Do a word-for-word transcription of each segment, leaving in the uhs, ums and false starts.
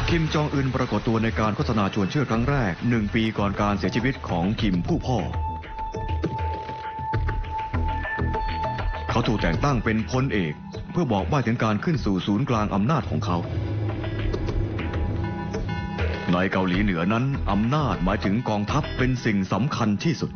คิมจองอึนปรากฏตัวในการโฆษณาชวนเชื่อครั้งแรกหนึ่งปีก่อนการเสียชีวิตของคิมผู้พ่อเขาถูกแต่งตั้งเป็นพลเอกเพื่อบอกใบ้ถึงการขึ้นสู่ศูนย์กลางอำนาจของเขาในเกาหลีเหนือนั้นอำนาจหมายถึงกองทัพเป็นสิ่งสำคัญที่สุด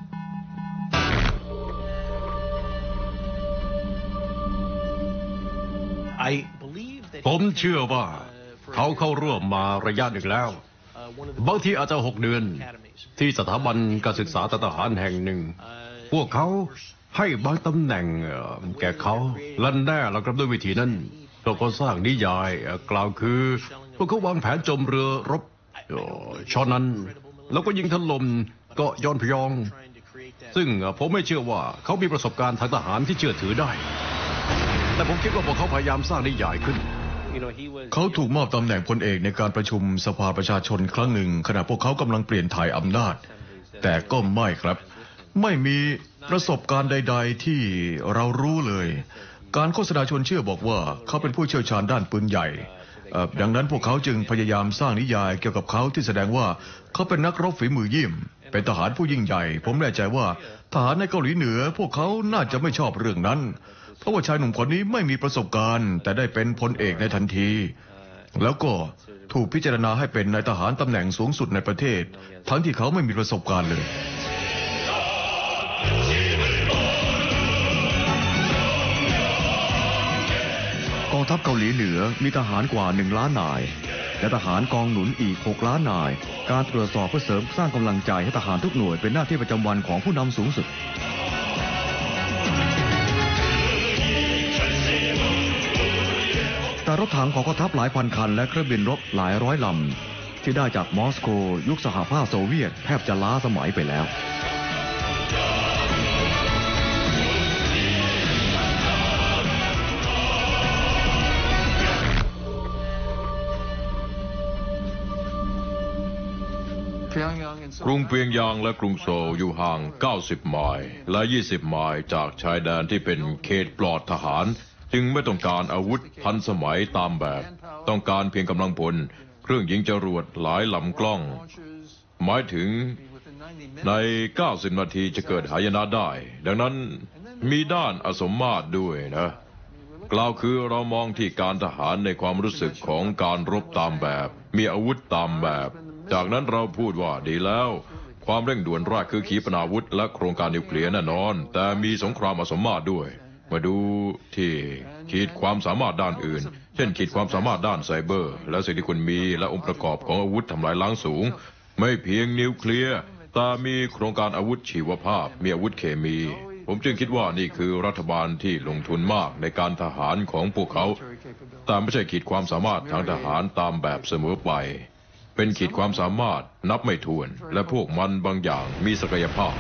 ผมเชื่อว่าเขาเข้าร่วมมาระยะหนึ่งแล้วบางทีอาจจะหกเดือนที่สถาบันการศึกษาทหารแห่งหนึ่งพวกเขาให้บางตำแหน่งแก่เขาและแน่แล้วครับด้วยวิธีนั้นเราก็สร้างนิยายกล่าวคือพวกเขาวางแผนโจมเรือรบชอนั้นแล้วก็ยิงถล่มเกาะยอนพยองซึ่งผมไม่เชื่อว่าเขามีประสบการณ์ทางทหารที่เชื่อถือได้แต่ผมคิดว่าพวกเขาพยายามสร้างนิยายขึ้นเขาถูกมอบตำแหน่งพลเอกในการประชุมสภาประชาชนครั้งหนึ่งขณะพวกเขากำลังเปลี่ยนถ่ายอำนาจแต่ก็ไม่ครับไม่มีประสบการณ์ใดๆที่เรารู้เลยการโฆษณาชวนเชื่อบอกว่าเขาเป็นผู้เชี่ยวชาญด้านปืนใหญ่ดังนั้นพวกเขาจึงพยายามสร้างนิยายเกี่ยวกับเขาที่แสดงว่าเขาเป็นนักรบฝีมือเยี่ยมเป็นทหารผู้ยิ่งใหญ่ผมแน่ใจว่าทหารในเกาหลีเหนือพวกเขาน่าจะไม่ชอบเรื่องนั้นเพราะว่าชายหนุ่มคนนี้ไม่มีประสบการณ์แต่ได้เป็นพลเอกในทันทีแล้วก็ถูกพิจารณาให้เป็นนายทหารตำแหน่งสูงสุดในประเทศทั้งที่เขาไม่มีประสบการณ์เลยกองทัพเกาหลีเหนือมีทหารกว่าหนึ่งล้านนายและทหารกองหนุนอีกหกล้านนายการตรวจสอบเพื่อเสริมสร้างกำลังใจให้ทหารทุกหน่วยเป็นหน้าที่ประจำวันของผู้นำสูงสุดแต่รถถังของกองทัพหลายพันคันและเครื่องบินรบหลายร้อยลำที่ได้จากมอสโกยุคสหภาพโซเวียตแทบจะล้าสมัยไปแล้วกรุงเปียงยางและกรุงโซลอยู่ห่างเก้าสิบไมล์และยี่สิบไมล์จากชายแดนที่เป็นเขตปลอดทหารจึงไม่ต้องการอาวุธทันสมัยตามแบบต้องการเพียงกำลังพลเครื่องยิงจรวดหลายลำกล้องหมายถึงในเก้าสิบนาทีจะเกิดหายนะได้ดังนั้นมีด้านอสมมาตรด้วยนะกล่าวคือเรามองที่การทหารในความรู้สึกของการรบตามแบบมีอาวุธตามแบบจากนั้นเราพูดว่าดีแล้วความเร่งด่วนแรกคือขีปนาวุธและโครงการนิวเคลียร์แน่นอนแต่มีสงครามอสมมาตรด้วยมาดูที่ขีดความสามารถด้านอื่นเช่นขีดความสามารถด้านไซเบอร์และสิ่งที่คุณมีและองค์ประกอบของอาวุธทำลายล้างสูงไม่เพียงนิวเคลียร์แต่มีโครงการอาวุธชีวภาพมีอาวุธเคมีผมจึงคิดว่านี่คือรัฐบาลที่ลงทุนมากในการทหารของพวกเขาแต่ไม่ใช่ขีดความสามารถทางทหารตามแบบเสมอไปเป็นขีดความสามารถนับไม่ถ้วนและพวกมันบางอย่างมีศักยภาพ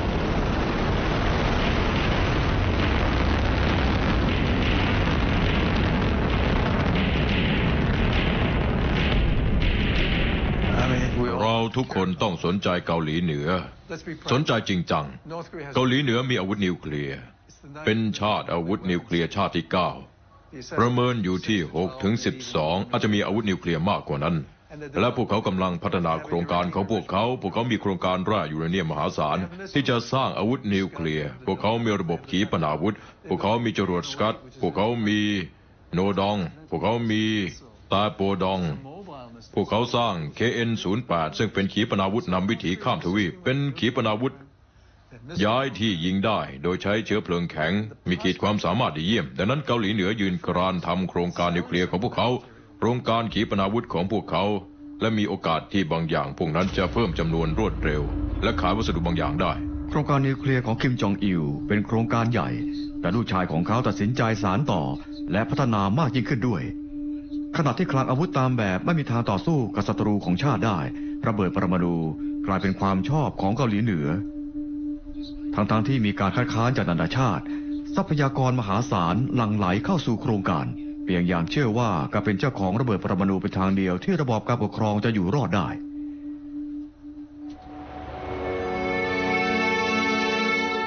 เราทุกคนต้องสนใจเกาหลีเหนือสนใจจริงจังเกาหลีเหนือมีอาวุธนิวเคลียร์เป็นชาติอาวุธนิวเคลียร์ชาติที่เก้าประเมินอยู่ที่หกถึงสิบสองอาจจะมีอาวุธนิวเคลียร์มากกว่านั้นและพวกเขากำลังพัฒนาโครงการของพวกเขาพวกเขามีโครงการแร่ยูเรเนียมมหาศาลที่จะสร้างอาวุธนิวเคลียร์พวกเขามีระบบขีปนาวุธพวกเขามีจรวดสกัดพวกเขามีโนดองพวกเขามีตาโปดองพวกเขาสร้าง เค เอ็น ศูนย์ แปด ซึ่งเป็นขีปนาวุธนำวิถีข้ามทวีปเป็นขีปนาวุธย้ายที่ยิงได้โดยใช้เชื้อเพลิงแข็งมีขีดความสามารถดีเยี่ยมดังนั้นเกาหลีเหนือยืนกรานทำโครงการนิวเคลียร์ของพวกเขาโครงการขีปนาวุธของพวกเขาและมีโอกาสที่บางอย่างพวกนั้นจะเพิ่มจำนวนรวดเร็วและขายวัสดุบางอย่างได้โครงการนิวเคลียร์ของคิมจองอิลเป็นโครงการใหญ่แต่ลูกชายของเขาตัดสินใจสานต่อและพัฒนามากยิ่งขึ้นด้วยขณะที่คลังอาวุธตามแบบไม่มีทางต่อสู้กับศัตรูของชาติได้ระเบิดปรมาณูกลายเป็นความชอบของเกาหลีเหนือทั้งๆที่มีการคัดค้านจากนานาชาติทรัพยากรมหาศาลหลั่งไหลเข้าสู่โครงการเพียงอย่างเชื่อว่าการเป็นเจ้าของระเบิดปรมาณูเป็นทางเดียวที่ระบอบการปกครองจะอยู่รอดได้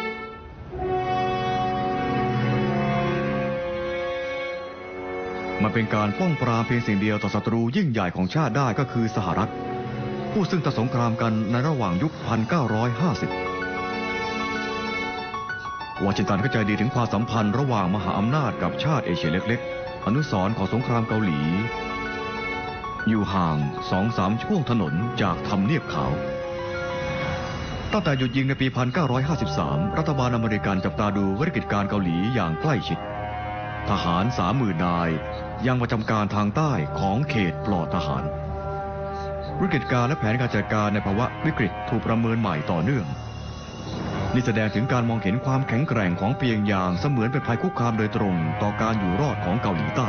มันมันเป็นการป้องปรามเพียงสิ่งเดียวต่อศัตรูยิ่งใหญ่ของชาติได้ก็คือสหรัฐผู้ซึ่งต่อสงครามกันในระหว่างยุค หนึ่งพันเก้าร้อยห้าสิบ วอชิงตันเข้าใจดีถึงความสัมพันธ์ระหว่างมหาอำนาจกับชาติเอเชียเล็กๆอนุสรณ์ของสงครามเกาหลีอยู่ห่างสองสามช่วงถนนจากทำเนียบขาวตั้งแต่หยุดยิงในปี หนึ่งพันเก้าร้อยห้าสิบสาม รัฐบาลอเมริกันจับตาดูวิกฤตการณ์เกาหลีอย่างใกล้ชิดทหาร สามหมื่น นายยังประจำการทางใต้ของเขตปลอดทหารวิกฤตการณ์และแผนการจัดการในภาวะวิกฤตถูกประเมินใหม่ต่อเนื่องนี่แสดงถึงการมองเห็นความแข็งแกร่งของเปียงยางเสมือนเป็นภัยคุกคามโดยตรงต่อการอยู่รอดของเกาหลีใต้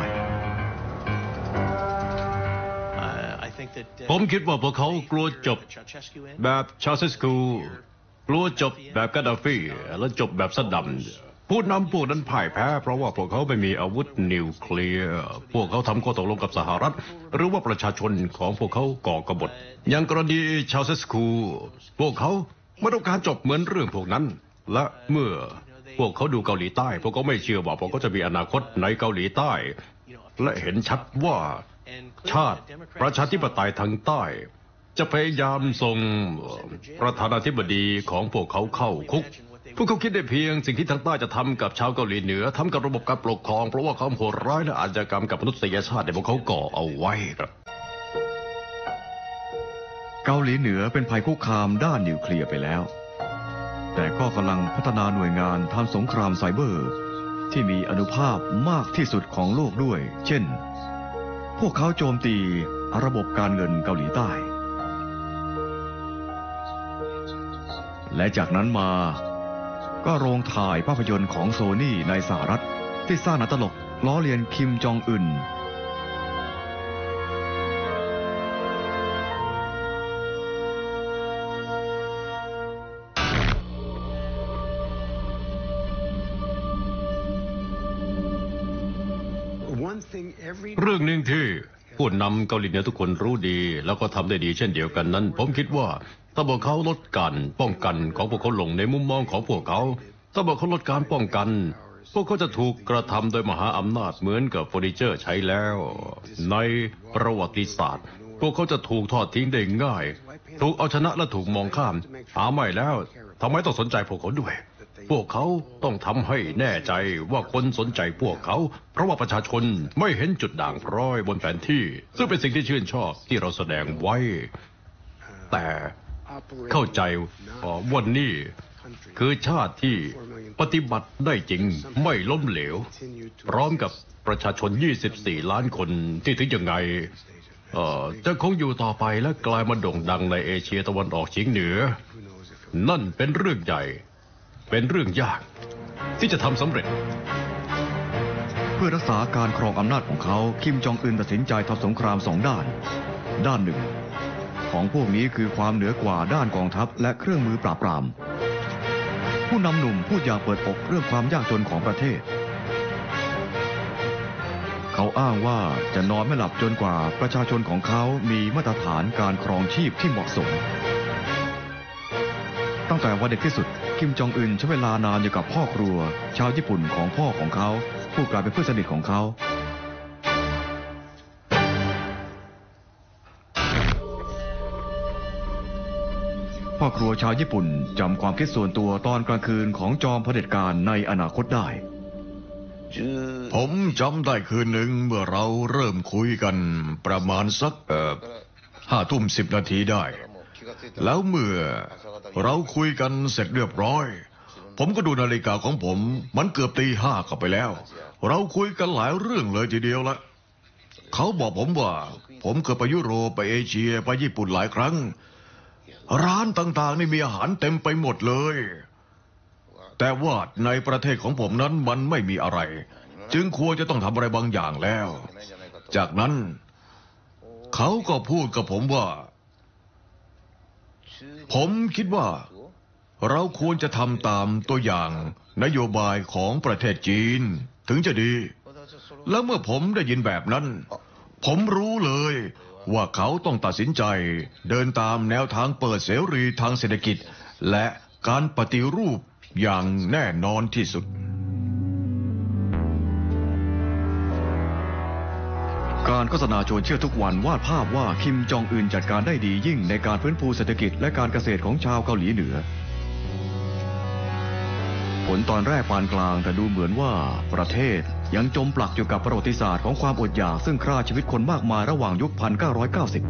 ผมคิดว่าพวกเขากลัวจบแบบชาเซสกูกลัวจบแบบกาดาฟีและจบแบบซัดดัมผู้นำพวกนั้นพ่ายแพ้เพราะว่าพวกเขาไม่มีอาวุธนิวเคลียร์พวกเขาทำข้อตกลงกับสหรัฐหรือว่าประชาชนของพวกเขาก่อกบฏอย่างกรณีชาเซสกูพวกเขาไม่ต้องการจบเหมือนเรื่องพวกนั้นและเมื่อพวกเขาดูเกาหลีใต้พวกเขาไม่เชื่อว่าพวกเขาจะมีอนาคตในเกาหลีใต้และเห็นชัดว่าชาติประชาธิปไตยทางใต้จะพยายามส่งประธานาธิบดีของพวกเขาเข้าคุกพวกเขาคิดได้เพียงสิ่งที่ทางใต้จะทำกับชาวเกาหลีเหนือทำกับระบบการปกครองเพราะว่าเขาโหดร้ายและอาชญากรรมกับมนุษยชาติที่พวกเขาก่อเอาไว้ครับเกาหลีเหนือเป็นภัยคุกคามด้านนิวเคลียร์ไปแล้วแต่ก็กำลังพัฒนาหน่วยงานทำสงครามไซเบอร์ที่มีอานุภาพมากที่สุดของโลกด้วยเช่นพวกเขาโจมตีระบบการเงินเกาหลีใต้และจากนั้นมาก็โรงถ่ายภาพยนตร์ของโซนี่ในสหรัฐที่สร้างหนังตลกล้อเลียนคิมจองอึนเรื่องหนึ่งที่ผู้นำเกาหลีเหนือทุกคนรู้ดีแล้วก็ทำได้ดีเช่นเดียวกันนั้นผมคิดว่าถ้าพวกเขาลดการป้องกันของพวกเขาลงในมุมมองของพวกเขาถ้าพวกเขาลดการป้องกันพวกเขาจะถูกกระทำโดยมหาอำนาจเหมือนกับเฟอร์นิเจอร์ใช้แล้วในประวัติศาสตร์พวกเขาจะถูกทอดทิ้งได้ง่ายถูกเอาชนะและถูกมองข้ามหาไม่แล้วทำไมต้องสนใจพวกเขาด้วยพวกเขาต้องทำให้แน่ใจว่าคนสนใจพวกเขาเพราะว่าประชาชนไม่เห็นจุดด่างพร้อยบนแผนที่ซึ่งเป็นสิ่งที่ชื่นชอบที่เราแสดงไว้แต่เข้าใจว่านี่คือชาติที่ปฏิบัติได้จริงไม่ล้มเหลวพร้อมกับประชาชนยี่สิบสี่ล้านคนที่ถึงยังไงเอ่อจะคงอยู่ต่อไปและกลายมาโด่งดังในเอเชียตะวันออกเฉียงเหนือนั่นเป็นเรื่องใหญ่เป็นเรื่องยากที่จะทำสำเร็จเพื่อรักษาการครองอำนาจของเขาคิมจองอึนตัดสินใจทำสงครามสองด้านด้านหนึ่งของพวกนี้คือความเหนือกว่าด้านกองทัพและเครื่องมือปราบปรามผู้นำหนุ่มพูดอย่างเปิดอกเรื่องความยากจนของประเทศเขาอ้างว่าจะนอนไม่หลับจนกว่าประชาชนของเขามีมาตรฐานการครองชีพที่เหมาะสมตั้งแต่วันเด็กที่สุดคิมจองอึนใช้เวลานานอยู่กับพ่อครัวชาวญี่ปุ่นของพ่อของเขาผู้กลายเป็นเพื่อนสนิทของเขาพ่อครัวชาวญี่ปุ่นจำความคิดส่วนตัวตอนกลางคืนของจอมเผด็จการในอนาคตได้ผมจำได้คืนหนึ่งเมื่อเราเริ่มคุยกันประมาณสักเอ่อห้าทุ่มสิบนาทีได้แล้วเมื่อเราคุยกันเสร็จเรียบร้อยผมก็ดูนาฬิกาของผมมันเกือบตีห้าเข้าไปแล้วเราคุยกันหลายเรื่องเลยทีเดียวละเขาบอกผมว่าผมเคยไปยุโรปไปเอเชียไปญี่ปุ่นหลายครั้งร้านต่างๆนี่มีอาหารเต็มไปหมดเลยแต่ว่าในประเทศของผมนั้นมันไม่มีอะไรจึงควรจะต้องทำอะไรบางอย่างแล้วจากนั้นเขาก็พูดกับผมว่าผมคิดว่าเราควรจะทำตามตัวอย่างนโยบายของประเทศจีนถึงจะดีแล้วเมื่อผมได้ยินแบบนั้นผมรู้เลยว่าเขาต้องตัดสินใจเดินตามแนวทางเปิดเสรีทางเศรษฐกิจและการปฏิรูปอย่างแน่นอนที่สุดการโฆษณาชวนเชื่อทุกวันวาดภาพว่าคิมจองอึนจัดการได้ดียิ่งในการฟื้นฟูเศรษฐกิจและการเกษตรของชาวเกาหลีเหนือผลตอนแรกปานกลางแต่ดูเหมือนว่าประเทศยังจมปลักอยู่กับประวัติศาสตร์ของความอดอยากซึ่งฆ่าชีวิตคนมากมายระหว่างยุค หนึ่งพันเก้าร้อยเก้าสิบ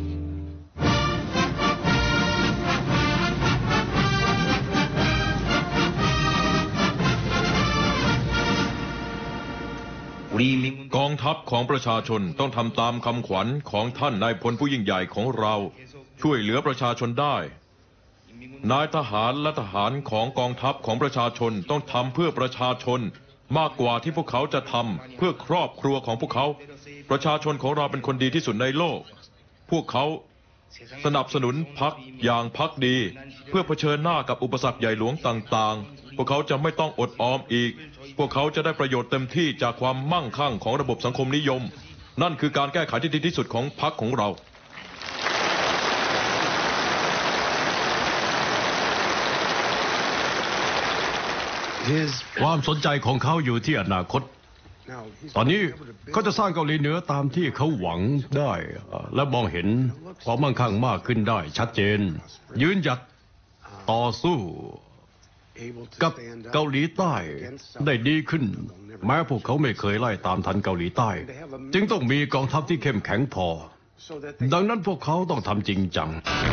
กองทัพของประชาชนต้องทำตามคำขวัญของท่านนายพลผู้ยิ่งใหญ่ของเราช่วยเหลือประชาชนได้นายทหารและทหารของกองทัพของประชาชนต้องทำเพื่อประชาชนมากกว่าที่พวกเขาจะทำเพื่อครอบครัวของพวกเขาประชาชนของเราเป็นคนดีที่สุดในโลกพวกเขาสนับสนุนพรรคอย่างพรรคดีเพื่อเผชิญหน้ากับอุปสรรคใหญ่หลวงต่างๆพวกเขาจะไม่ต้องอดออมอีกพวกเขาจะได้ประโยชน์เต็มที่จากความมั่งคั่งของระบบสังคมนิยมนั่นคือการแก้ไขที่ดีที่สุดของพรรคของเราความสนใจของเขาอยู่ที่อนาคตตอนนี้เขาจะสร้างเกาหลีเหนือตามที่เขาหวังได้และมองเห็นความมั่งคั่งมากขึ้นได้ชัดเจนยืนหยัดต่อสู้กับเกาหลีใต้ได้ดีขึ้นแม้พวกเขาไม่เคยไล่ตามทันเกาหลีใต้จึงต้องมีกองทัพที่เข้มแข็งพอดังนั้นพวกเขาต้องทำจริงจัง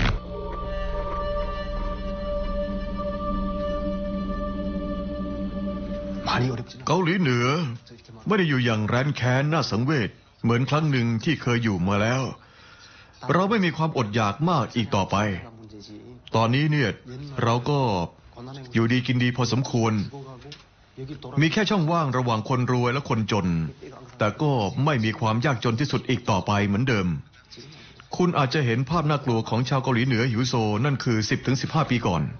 เกาหลีเหนือไม่ได้อยู่อย่างแร้นแค้นน่าสังเวชเหมือนครั้งหนึ่งที่เคยอยู่มาแล้วเราไม่มีความอดอยากมากอีกต่อไปตอนนี้เนี่ยเราก็อยู่ดีกินดีพอสมควรมีแค่ช่องว่างระหว่างคนรวยและคนจนแต่ก็ไม่มีความยากจนที่สุดอีกต่อไปเหมือนเดิมคุณอาจจะเห็นภาพน่ากลัวของชาวเกาหลีเหนือหิวโซนั่นคือ สิบถึงสิบห้า ปีก่อน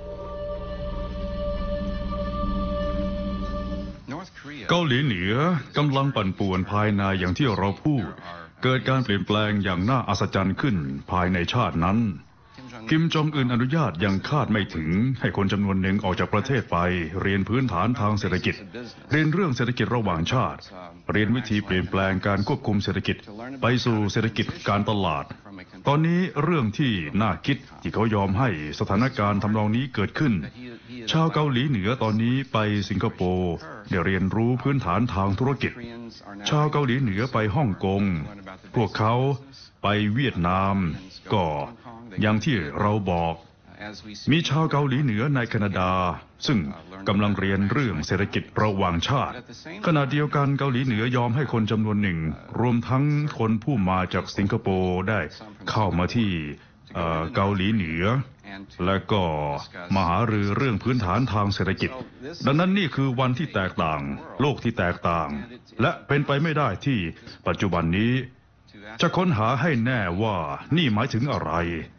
เกาหลีเหนือกำลังปั่นป่วนภายในอย่างที่เราพูดเกิดการเปลี่ยนแปลงอย่างน่าอัศจรรย์ขึ้นภายในชาตินั้นคิมจองอึนอนุญาตยังคาดไม่ถึงให้คนจำนวนหนึ่งออกจากประเทศไปเรียนพื้นฐานทางเศรษฐกิจเรียนเรื่องเศรษฐกิจระหว่างชาติเรียนวิธีเปลี่ยนแปลงการควบคุมเศรษฐกิจไปสู่เศรษฐกิจการตลาดตอนนี้เรื่องที่น่าคิดที่เขายอมให้สถานการณ์ทำนองนี้เกิดขึ้นชาวเกาหลีเหนือตอนนี้ไปสิงคโปร์ได้เรียนรู้พื้นฐานทางธุรกิจชาวเกาหลีเหนือไปฮ่องกงพวกเขาไปเวียดนามก็อย่างที่เราบอกมีชาวเกาหลีเหนือในแคนาดาซึ่งกำลังเรียนเรื่องเศรษฐกิจระหว่างชาติขณะเดียวกันเกาหลีเหนือยอมให้คนจำนวนหนึ่งรวมทั้งคนผู้มาจากสิงคโปร์ได้เข้ามาที่เกาหลีเหนือและก็มาหารือเรื่องพื้นฐานทางเศรษฐกิจดังนั้นนี่คือวันที่แตกต่างโลกที่แตกต่างและเป็นไปไม่ได้ที่ปัจจุบันนี้จะค้นหาให้แน่ว่านี่หมายถึงอะไร